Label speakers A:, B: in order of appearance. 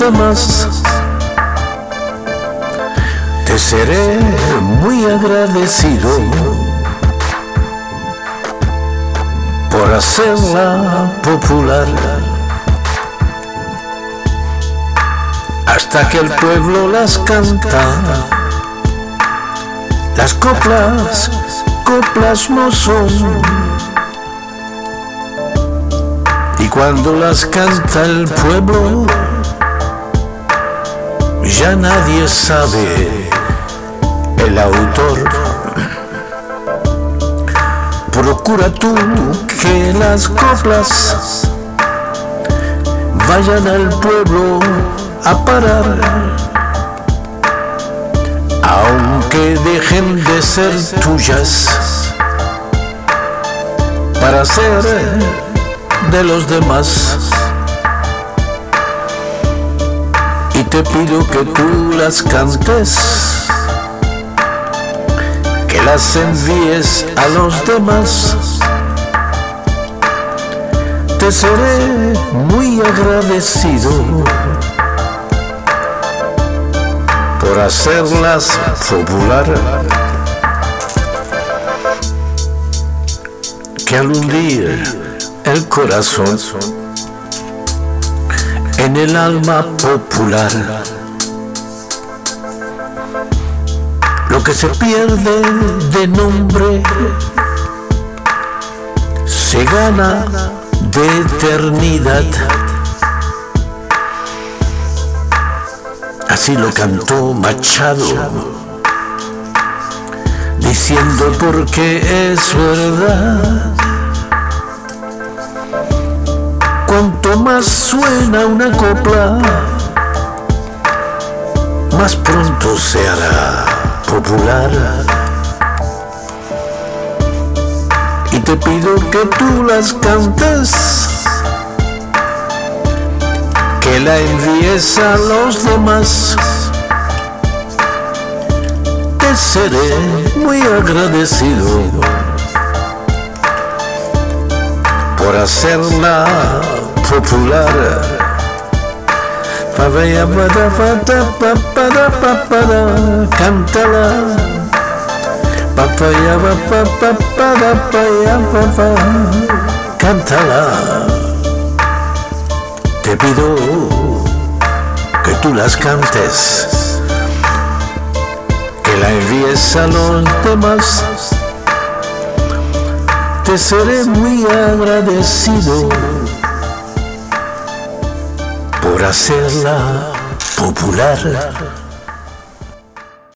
A: demás. Te seré muy agradecido por hacerla popular, hasta que el pueblo las canta. Las coplas, coplas no son, y cuando las canta el pueblo, ya nadie sabe el autor. Procura tú que las coplas vayan al pueblo a parar, aunque dejen de ser tuyas para ser de los demás. Y te pido que tú las cantes, que las envíes a los demás. Te seré muy agradecido por hacerlas popular, que al hundir el corazón en el alma popular, lo que se pierde de nombre se gana de eternidad. Así lo cantó Machado, diciendo porque es verdad. Cuanto más suena una copla, más pronto se hará popular. Y te pido que tú las cantes, que la envíes a los demás. Te seré muy agradecido por hacerla popular. Cántala. Cántala. Te pido que tú las cantes, que la envíes a los demás. Te seré muy agradecido por hacerla popular.